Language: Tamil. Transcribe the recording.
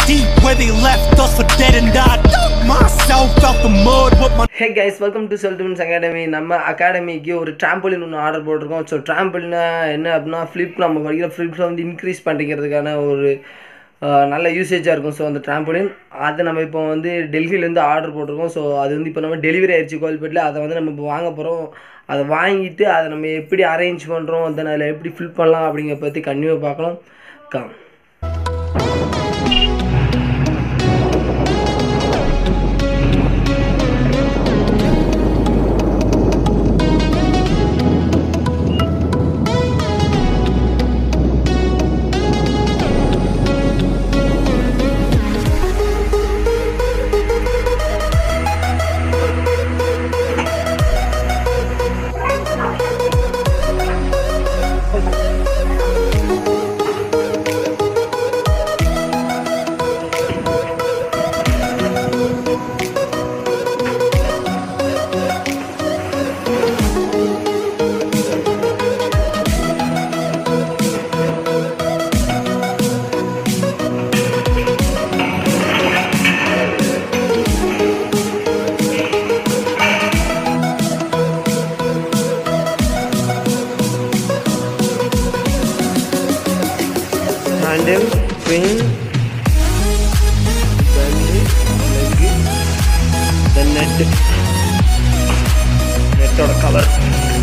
deep where they left us for dead and I dug myself out the mud with my. Hey guys, welcome to Seltoons Academy. நம்ம அகாடமிக்கு ஒரு ட்ராம்போலின் ஒன்று ஆர்டர் போட்டிருக்கோம். ஸோ ட்ராம்போலினா என்ன அப்படின்னா நம்ம படிக்கிற ஃப்ளிப்ஸை வந்து இன்க்ரீஸ் பண்ணிக்கிறதுக்கான ஒரு நல்ல யூசேஜாக இருக்கும். ஸோ அந்த ட்ராம்போலின் அதை நம்ம இப்போ வந்து டெல்லியிலேருந்து ஆர்டர் போட்டிருக்கோம். ஸோ அது வந்து இப்போ நம்ம டெலிவரி ஆயிடுச்சு கோயில்பேட்டில். அதை வந்து நம்ம இப்போ வாங்க போகிறோம். அதை வாங்கிட்டு அதை நம்ம எப்படி அரேஞ்ச் பண்ணுறோம், அதை அதில் எப்படி ஃபில் பண்ணலாம் அப்படிங்கிற பற்றி கண்டிப்பாக பார்க்கலாம். Handle, pin, belly, leg, the net or cover.